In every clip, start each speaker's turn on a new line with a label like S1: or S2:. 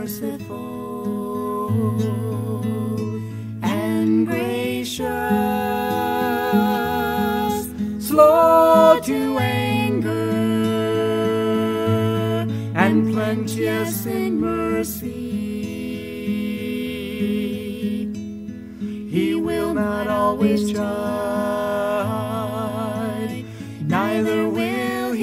S1: merciful and gracious, slow to anger, and plenteous in mercy. He will not always chide, neither will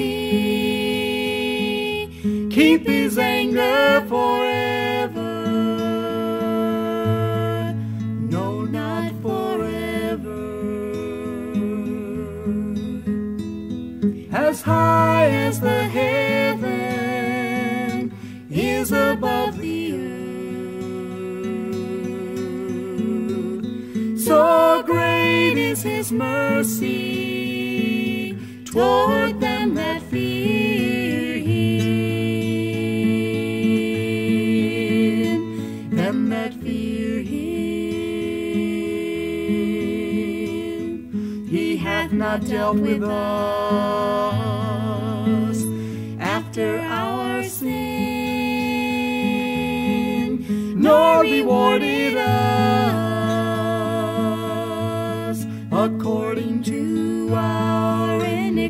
S1: he keep his anger forever. No, not forever. As high as the heaven is above the earth, so great is his mercy toward them that fear him, them that fear him. He hath not dealt with us after our sin, nor rewarded us according to our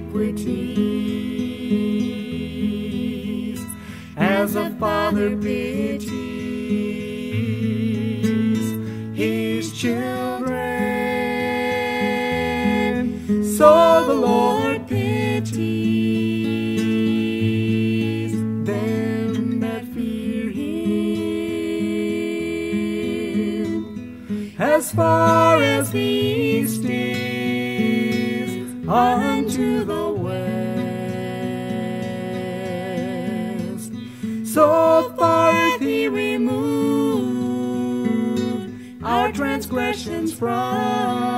S1: iniquities. As a father pities his children, so the Lord pities them that fear him. As far as the east is unto the west, so far hath he removed our transgressions from